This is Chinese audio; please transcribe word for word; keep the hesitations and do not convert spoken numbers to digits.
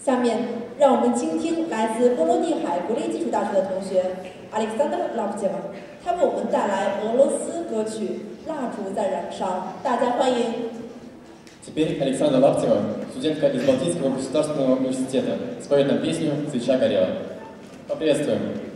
下面，让我们倾听来自波罗的海国立技术大学的同学 Alexander Lapteva， 他为我们带来俄罗斯歌曲《蜡烛在燃烧》，大家欢迎。 Теперь Александра Лаптева, студентка из Балтийского государственного университета, споет нам песню «Свеча горела». Поприветствуем!